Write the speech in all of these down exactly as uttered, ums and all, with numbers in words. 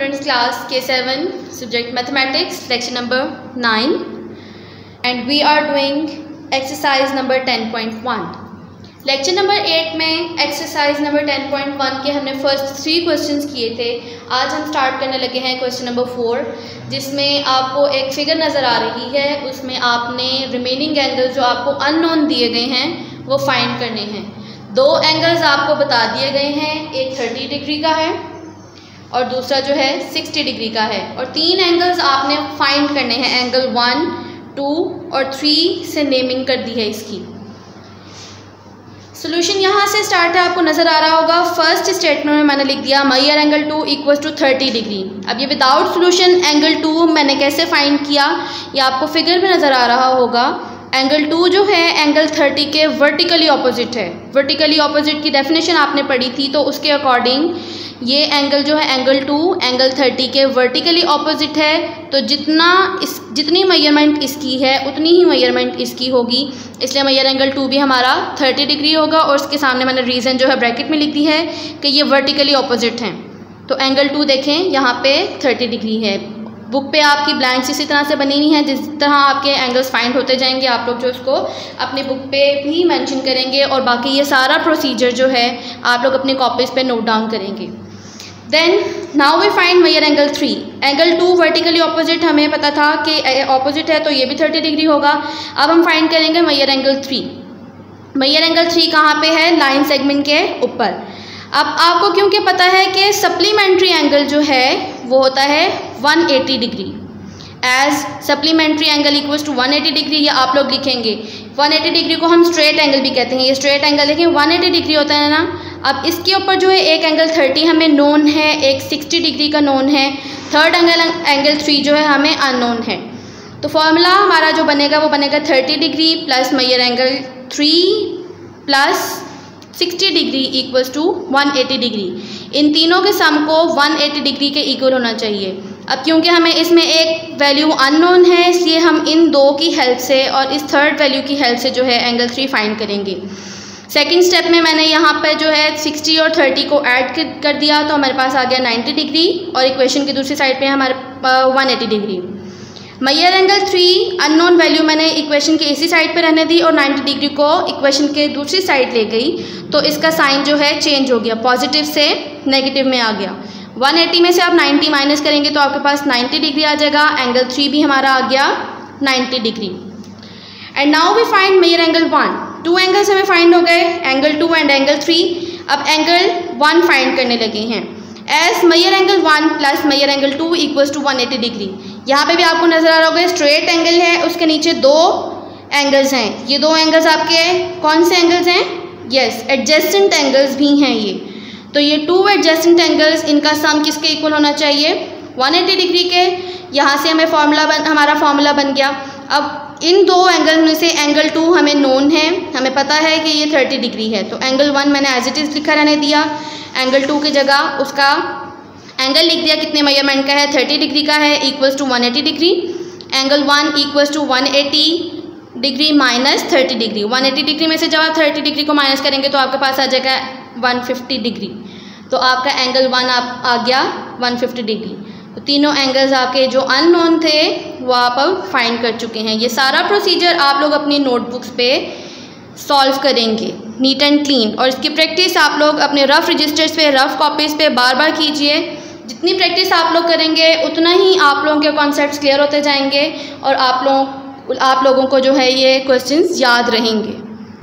students, class K seven, subject mathematics, lecture number nine, and we are doing exercise number ten point one. Lecture number eight में exercise number ten point one के हमने first three questions किए थे। आज हम start करने लगे हैं क्वेश्चन नंबर फोर, जिसमें आपको एक फिगर नज़र आ रही है। उसमें आपने रिमेनिंग एंगल्स जो आपको अननोन दिए गए हैं वो फाइंड करने हैं। दो एंगल्स आपको बता दिए गए हैं, एक थर्टी डिग्री का है और दूसरा जो है सिक्सटी डिग्री का है, और तीन एंगल्स आपने फाइंड करने हैं। एंगल वन, टू और थ्री से नेमिंग कर दी है इसकी। सोल्यूशन यहाँ से स्टार्ट है, आपको नज़र आ रहा होगा। फर्स्ट स्टेटमेंट में मैंने लिख दिया मायर angle two equals to thirty degree. अब ये विदाउट सोल्यूशन एंगल टू मैंने कैसे फाइंड किया, ये आपको फिगर में नज़र आ रहा होगा। एंगल टू जो है एंगल थर्टी के वर्टिकली ऑपोजिट है। वर्टिकली ऑपोजिट की डेफिनेशन आपने पढ़ी थी, तो उसके अकॉर्डिंग ये एंगल जो है एंगल टू एंगल थर्टी के वर्टिकली ऑपोजिट है। तो जितना इस जितनी मेजरमेंट इसकी है उतनी ही मेजरमेंट इसकी होगी, इसलिए मेजर एंगल टू भी हमारा थर्टी डिग्री होगा। और उसके सामने मैंने रीज़न जो है ब्रैकेट में लिख दी है कि ये वर्टिकली ऑपोजिट हैं। तो एंगल टू देखें यहाँ पे थर्टी डिग्री है। बुक पे आपकी ब्लैंक्स इसी तरह से बनी हुई हैं, जिस तरह आपके एंगल्स फाइंड होते जाएंगे आप लोग जो उसको अपनी बुक पे भी मेंशन करेंगे, और बाकी ये सारा प्रोसीजर जो है आप लोग अपनी कॉपीज़ पे नोट डाउन करेंगे। Then now we find measure angle three. Angle two vertically opposite हमें पता था कि ऑपोजिट है, तो ये भी थर्टी डिग्री होगा। अब हम फाइंड करेंगे measure angle three. Measure angle three कहाँ पे है, लाइन सेगमेंट के ऊपर। अब आपको क्योंकि पता है कि सप्लीमेंट्री एंगल जो है वो होता है one eighty degree. As supplementary angle equals to one eighty degree, ये आप लोग लिखेंगे। वन एटी डिग्री को हम स्ट्रेट एंगल भी कहते हैं। ये स्ट्रेट एंगल देखें वन एटी डिग्री होता है ना। अब इसके ऊपर जो है एक एंगल थर्टी हमें नोन है, एक सिक्सटी डिग्री का नोन है, थर्ड एंगल एंगल थ्री जो है हमें अननोन है। तो फॉर्मूला हमारा जो बनेगा वो बनेगा thirty degree plus measure angle three plus sixty degree equals to one eighty degree. इन तीनों के सम को वन एटी डिग्री के इक्वल होना चाहिए। अब क्योंकि हमें इसमें एक वैल्यू अननोन है, इसलिए हम इन दो की हेल्प से और इस थर्ड वैल्यू की हेल्प से जो है एंगल थ्री फाइंड करेंगे। सेकंड स्टेप में मैंने यहाँ पर जो है सिक्सटी और थर्टी को ऐड कर दिया, तो हमारे पास आ गया नाइन्टी डिग्री, और इक्वेशन की दूसरी साइड पे हमारे one eighty degree. Measure angle three unknown value मैंने इक्वेशन के इसी साइड पे रहने दी और नाइन्टी डिग्री को इक्वेशन के दूसरी साइड ले गई, तो इसका साइन जो है चेंज हो गया, पॉजिटिव से नेगेटिव में आ गया। वन एटी में से आप नाइन्टी माइनस करेंगे तो आपके पास नाइन्टी डिग्री आ जाएगा। एंगल थ्री भी हमारा आ गया ninety degree. And now we find measure angle one. Two angles हमें फाइंड हो गए, angle two and angle three. अब एंगल वन फाइंड करने लगे हैं। As measure angle one plus measure angle two equals to one eighty degree. यहाँ पे भी आपको नजर आ रहा होगा स्ट्रेट एंगल है, उसके नीचे दो एंगल्स हैं। ये दो एंगल्स आपके कौन से एंगल्स हैं, यस एडजेसेंट एंगल्स भी हैं ये। तो ये टू एडजेसेंट एंगल्स, इनका सम किसके इक्वल होना चाहिए, वन एटी डिग्री के। यहाँ से हमें फॉर्मूला बन हमारा फॉर्मूला बन गया। अब इन दो एंगल में से एंगल टू हमें नोन है, हमें पता है कि ये थर्टी डिग्री है, तो एंगल वन मैंने एज इट इज़ लिखा रहने दिया। एंगल टू की जगह उसका एंगल लिख दिया, कितने मेजरमेंट का है, थर्टी डिग्री का है, equals to one eighty degree. Angle one equals to one eighty degree minus thirty degree. One eighty degree में से जब आप थर्टी डिग्री को माइनस करेंगे तो आपके पास आ जाएगा वन फिफ्टी डिग्री। तो आपका एंगल वन आप आ गया वन फिफ्टी डिग्री। तो तीनों एंगल्स आपके जो अननोन थे वो आप अब फाइंड कर चुके हैं। ये सारा प्रोसीजर आप लोग अपनी नोटबुक्स पे सॉल्व करेंगे नीट एंड क्लीन, और इसकी प्रैक्टिस आप लोग अपने रफ रजिस्टर्स पे, रफ कॉपीज़ पे बार बार कीजिए। जितनी प्रैक्टिस आप लोग करेंगे उतना ही आप लोगों के कॉन्सेप्ट्स क्लियर होते जाएंगे, और आप लोग आप लोगों को जो है ये क्वेश्चंस याद रहेंगे।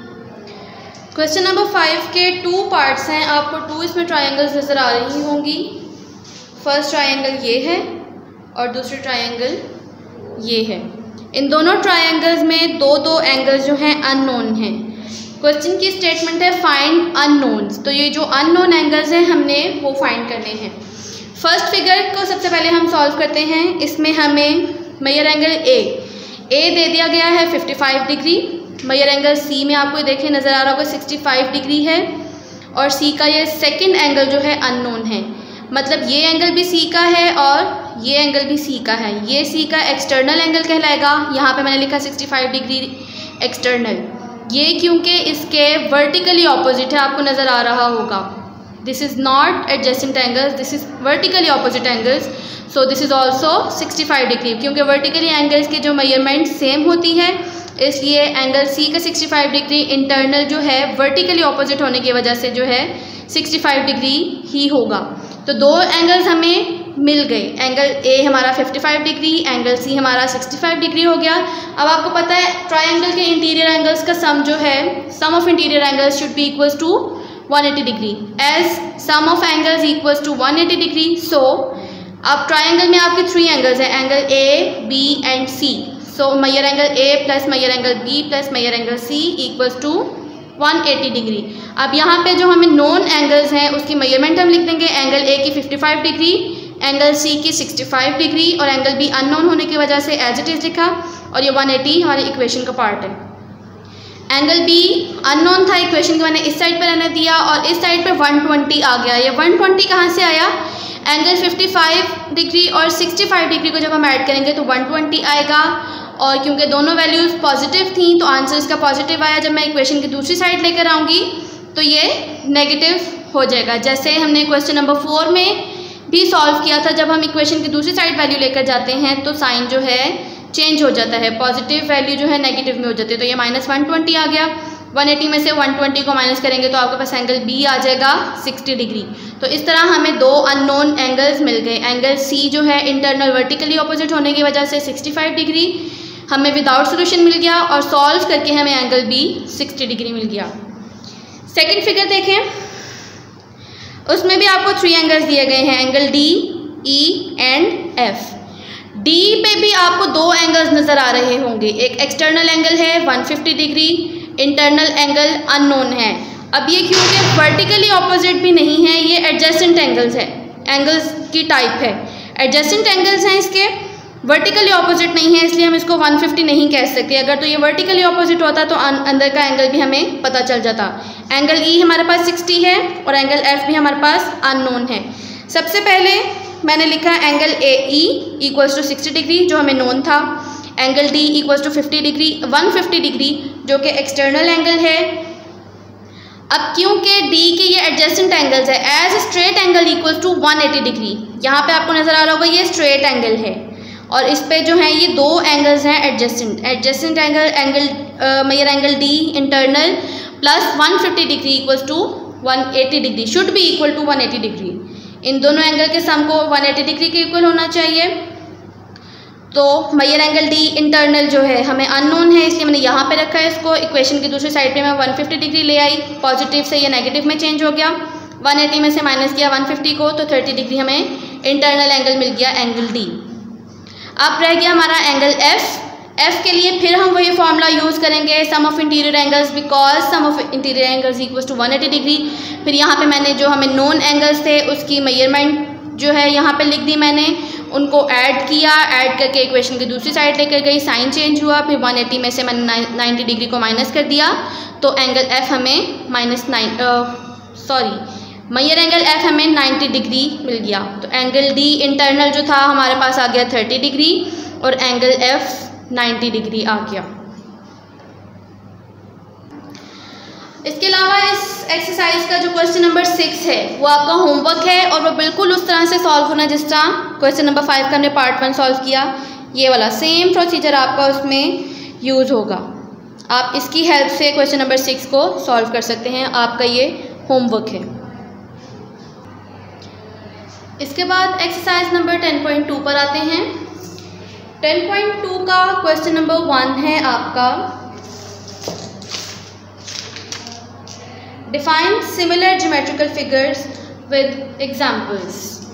क्वेश्चन नंबर फाइव के टू पार्ट्स हैं। आपको टू इसमें ट्रायंगल्स नज़र आ रही होंगी। फर्स्ट ट्रायंगल ये है और दूसरी ट्रायंगल ये है। इन दोनों ट्रायंगल्स में दो दो एंगल्स जो हैं अननोन हैं। क्वेश्चन की स्टेटमेंट है फाइंड अननोन्स। तो ये जो अननोन एंगल्स हैं हमने वो फाइंड करने हैं। फर्स्ट फिगर को सबसे पहले हम सॉल्व करते हैं। इसमें हमें मेजर एंगल ए ए दे दिया गया है fifty five degree. Measure angle C में आपको देखें नज़र आ रहा होगा सिक्सटी फाइव डिग्री है, और सी का ये सेकंड एंगल जो है अननोन है। मतलब ये एंगल भी सी का है और ये एंगल भी सी का है। ये सी का एक्सटर्नल एंगल कहलाएगा। यहाँ पे मैंने लिखा सिक्सटी फाइव डिग्री एक्सटर्नल। ये क्योंकि इसके वर्टिकली ऑपोजिट है, आपको नज़र आ रहा होगा। This is not adjacent angles, this is vertically opposite angles, so this is also sixty five degree. क्योंकि वर्टिकली एंगल्स की जो मेजरमेंट सेम होती है, इसलिए एंगल सी का सिक्सटी फाइव डिग्री इंटरनल जो है वर्टिकली ऑपोजिट होने की वजह से जो है सिक्सटी फाइव डिग्री ही होगा। तो दो एंगल्स हमें मिल गए, एंगल ए हमारा fifty five degree, angle C हमारा सिक्सटी फाइव डिग्री हो गया। अब आपको पता है ट्रायंगल के इंटीरियर एंगल्स का सम जो है, sum of interior angles should be equals to one eighty degree, as sum of angles equals to one eighty degree. So अब ट्रायंगल में आपके थ्री एंगल्स हैं, angle A, B and C. So measure angle A plus measure angle B plus measure angle C equals to one eighty degree. अब यहाँ पे जो हमें non angles हैं उसकी मेजरमेंट हम लिख देंगे, एंगल ए की fifty five degree, angle C की सिक्सटी फाइव डिग्री और एंगल बी अननोन होने की वजह से एज इट इज़ लिखा, और ये वन एटी हमारी इक्वेशन का पार्ट है। एंगल बी अननोन था, इक्वेशन को मैंने इस साइड पर रहने दिया और इस साइड पर वन ट्वेंटी आ गया। ये वन ट्वेंटी कहाँ से आया? एंगल फिफ्टी फाइव डिग्री और सिक्सटी फाइव डिग्री को जब हम ऐड करेंगे तो वन ट्वेंटी आएगा, और क्योंकि दोनों वैल्यूज़ पॉजिटिव थी तो आंसर इसका पॉजिटिव आया। जब मैं इक्वेशन की दूसरी साइड लेकर आऊँगी तो ये नेगेटिव हो जाएगा, जैसे हमने क्वेश्चन नंबर फोर में भी सॉल्व किया था। जब हम इक्वेशन की दूसरी साइड वैल्यू लेकर जाते हैं तो साइन जो है चेंज हो जाता है, पॉजिटिव वैल्यू जो है नेगेटिव में हो जाती है। तो ये माइनस वन ट्वेंटी आ गया, वन एटी में से वन ट्वेंटी को माइनस करेंगे तो आपके पास एंगल बी आ जाएगा सिक्सटी डिग्री। तो इस तरह हमें दो अननोन एंगल्स मिल गए। एंगल सी जो है इंटरनल वर्टिकली ऑपोजिट होने की वजह से सिक्सटी फाइव डिग्री हमें विदाउट सोल्यूशन मिल गया, और सॉल्व करके हमें एंगल बी सिक्सटी डिग्री मिल गया। सेकेंड फिगर देखें, उसमें भी आपको थ्री एंगल्स दिए गए हैं, angle D, E and F. D पे भी आपको दो एंगल्स नज़र आ रहे होंगे, एक एक्सटर्नल एंगल है one fifty degree, internal angle unknown है। अब ये क्योंकि वर्टिकली ऑपोजिट भी नहीं है, ये एडजेसेंट एंगल्स है, एंगल्स की टाइप है, एडजेसेंट एंगल्स हैं इसके, वर्टिकली ऑपोजिट नहीं है, इसलिए हम इसको वन फिफ्टी नहीं कह सकते। अगर तो ये वर्टिकली ऑपोजिट होता तो अंदर का एंगल भी हमें पता चल जाता। एंगल ई हमारे पास सिक्सटी है और एंगल एफ भी हमारे पास अननोन है। सबसे पहले मैंने लिखा angle A E equals to sixty degree जो हमें नोन था, angle D equals to fifty degree one fifty degree जो कि एक्सटर्नल एंगल है। अब क्योंकि डी के ये एडजेसेंट एंगल्स है, as straight angle equals to one eighty degree, यहाँ पे आपको नज़र आ रहा होगा ये स्ट्रेट एंगल है, और इस पे जो है ये दो एंगल्स हैं adjacent. Adjacent angle angle measure angle D internal plus one fifty degree equals to one eighty degree, should be equal to one eighty degree. इन दोनों एंगल के सम को वन एटी डिग्री के इक्वल होना चाहिए। तो major angle D internal जो है हमें अननोन है, इसलिए मैंने यहाँ पे रखा है इसको। इक्वेशन की दूसरी साइड पे मैं वन फिफ्टी डिग्री ले आई, पॉजिटिव से ये नेगेटिव में चेंज हो गया, वन एटी में से माइनस किया वन फिफ्टी को तो थर्टी डिग्री हमें इंटरनल एंगल मिल गया, एंगल डी। अब रह गया हमारा एंगल एफ। एफ के लिए फिर हम वही फॉर्मूला यूज़ करेंगे, sum of interior angles because sum of interior angles equals to one eighty degree. फिर यहाँ पे मैंने जो हमें नॉन एंगल्स थे उसकी मेजरमेंट जो है यहाँ पे लिख दी मैंने, उनको ऐड किया, ऐड करके इक्वेशन की दूसरी साइड लेकर गई, साइन चेंज हुआ, फिर वन एटी में से मैंने नाइन्टी डिग्री को माइनस कर दिया तो एंगल एफ हमें minus nine sorry measure angle F हमें नाइन्टी डिग्री मिल गया। तो एंगल डी इंटरनल जो था हमारे पास आ गया थर्टी डिग्री और एंगल एफ नाइन्टी डिग्री आ गया। इसके अलावा इस एक्सरसाइज का जो क्वेश्चन नंबर सिक्स है वो आपका होमवर्क है, और वो बिल्कुल उस तरह से सॉल्व होना जिस तरह क्वेश्चन नंबर फाइव का हमने पार्ट वन सॉल्व किया, ये वाला सेम प्रोसीजर आपका उसमें यूज़ होगा। आप इसकी हेल्प से क्वेश्चन नंबर सिक्स को सॉल्व कर सकते हैं, आपका ये होमवर्क है। इसके बाद exercise number ten point two पर आते हैं। टेन पॉइंट टू का क्वेश्चन नंबर वन है आपका, define similar geometrical figures with examples.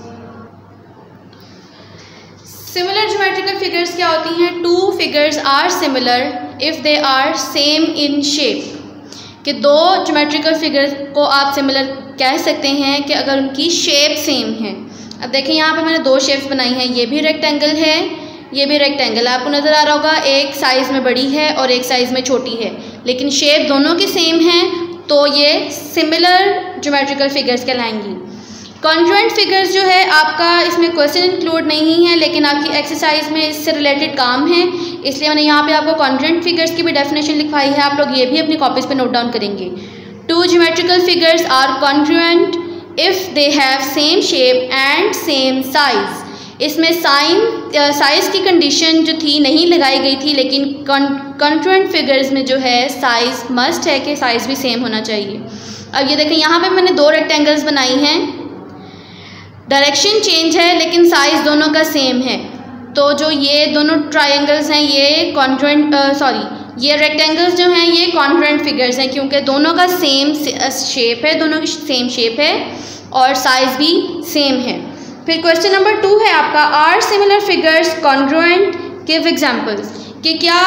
Similar geometrical figures क्या होती हैं? Two figures are similar if they are same in shape, कि दो ज्योमेट्रिकल फिगर्स को आप सिमिलर कह सकते हैं कि अगर उनकी शेप सेम है। अब देखें यहाँ पे मैंने दो शेप्स बनाई हैं, ये भी रेक्टेंगल है, ये भी रेक्टेंगल, आपको नज़र आ रहा होगा एक साइज़ में बड़ी है और एक साइज़ में छोटी है, लेकिन शेप दोनों की सेम है, तो ये सिमिलर ज्योमेट्रिकल फिगर्स कहलाएंगी। कॉन्ग्रुएंट फिगर्स जो है आपका इसमें क्वेश्चन इंक्लूड नहीं है, लेकिन आपकी एक्सरसाइज में इससे रिलेटेड काम है, इसलिए मैंने यहाँ पे आपको कॉन्ग्रुएंट फिगर्स की भी डेफिनेशन लिखवाई है। आप लोग ये भी अपनी कॉपीज़ पे नोट डाउन करेंगे। Two geometrical figures are congruent if they have same shape and same size. इसमें साइन साइज़ की कंडीशन जो थी नहीं लगाई गई थी, लेकिन कॉन्ग्रुएंट फिगर्स में जो है साइज़ मस्ट है कि साइज़ भी सेम होना चाहिए। अब ये देखें, यहाँ पे मैंने दो रेक्टेंगल्स बनाई हैं, डायरेक्शन चेंज है लेकिन साइज़ दोनों का सेम है। तो जो ये दोनों ट्रायंगल्स हैं ये कॉन्ग्रुएंट सॉरी ये रेक्टेंगल्स जो हैं ये कॉन्ग्रुएंट फिगर्स हैं, क्योंकि दोनों का सेम शेप है, दोनों की सेम शेप है और साइज़ भी सेम है। फिर क्वेश्चन नंबर टू है आपका, are similar figures congruent, give examples, कि क्या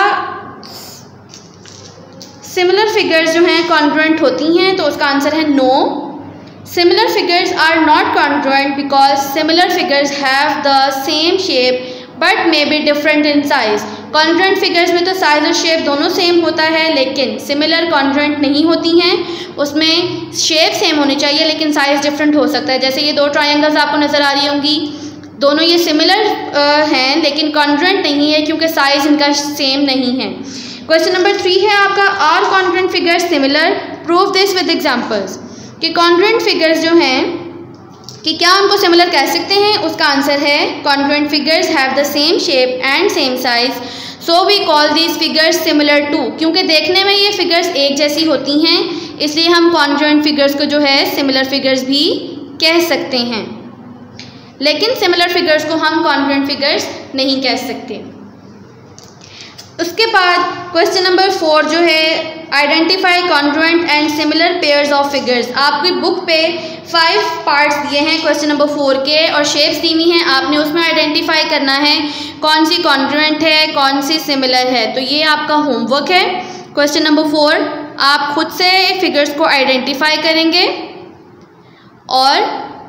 सिमिलर फिगर्स जो हैं कॉन्ग्रुएंट होती हैं, तो उसका आंसर है no. Similar figures are not congruent because similar figures have the same shape but may be different in size. Congruent figures में तो साइज और शेप दोनों सेम होता है, लेकिन सिमिलर कॉन्ग्रुएंट नहीं होती हैं, उसमें शेप सेम होनी चाहिए लेकिन साइज डिफरेंट हो सकता है। जैसे ये दो ट्रायंगल्स आपको नज़र आ रही होंगी, दोनों ये सिमिलर हैं लेकिन कॉन्ग्रुएंट नहीं है क्योंकि साइज इनका सेम नहीं है। क्वेश्चन नंबर थ्री है आपका, are congruent figures similar, prove this with examples, कि कॉन्ग्रुएंट फिगर्स जो हैं कि क्या उनको सिमिलर कह सकते हैं। उसका आंसर है congruent figures have the same shape and same size, so we call these figures similar too. क्योंकि देखने में ये फिगर्स एक जैसी होती हैं, इसलिए हम कॉन्ग्रुएंट फिगर्स को जो है सिमिलर फिगर्स भी कह सकते हैं, लेकिन सिमिलर फिगर्स को हम कॉन्ग्रुएंट फिगर्स नहीं कह सकते। उसके बाद क्वेश्चन नंबर फोर जो है, identify congruent and similar pairs of figures. आपकी बुक पे फाइव पार्ट्स दिए हैं क्वेश्चन नंबर फोर के और शेप्स दी हुई हैं, आपने उसमें आइडेंटिफाई करना है कौन सी कॉन्ग्रुएंट है कौन सी सिमिलर है। तो ये आपका होमवर्क है। क्वेश्चन नंबर फोर आप खुद से फिगर्स को आइडेंटिफाई करेंगे और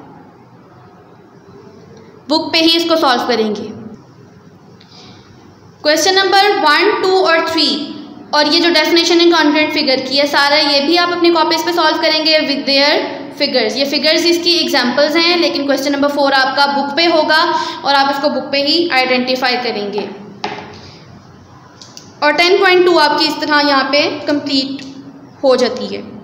बुक पे ही इसको सॉल्व करेंगे। क्वेश्चन नंबर वन टू और थ्री और ये जो डेफिनेशन है कॉन्ग्रुएंट फिगर की है सारा, ये भी आप अपनी कॉपीज पे सॉल्व करेंगे विद देयर फिगर्स। ये फिगर्स इसकी एग्जांपल्स हैं, लेकिन क्वेश्चन नंबर फोर आपका बुक पे होगा और आप इसको बुक पे ही आइडेंटिफाई करेंगे। और टेन पॉइंट टू आपकी इस तरह यहाँ पे कंप्लीट हो जाती है।